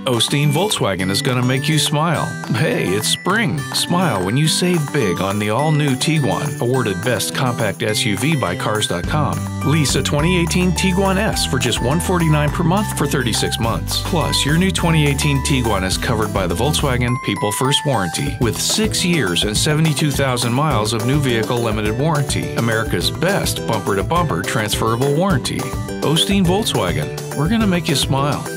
Osteen Volkswagen is going to make you smile. Hey, it's spring. Smile when you save big on the all-new Tiguan, awarded Best Compact SUV by Cars.com. Lease a 2018 Tiguan S for just $149 per month for 36 months. Plus, your new 2018 Tiguan is covered by the Volkswagen People First warranty with 6 years and 72,000 miles of new vehicle limited warranty. America's best bumper-to-bumper transferable warranty. Osteen Volkswagen. We're going to make you smile.